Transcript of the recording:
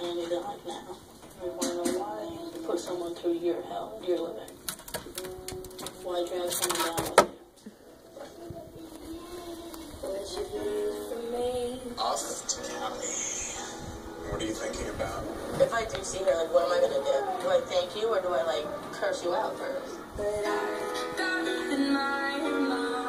understand you didn't like now. I want to know why you put someone through your hell, your living. Why drag someone down with you? Austin County. What are you thinking about? If I do see her, like, what am I gonna do? Do I thank you or do I, like, curse you out first?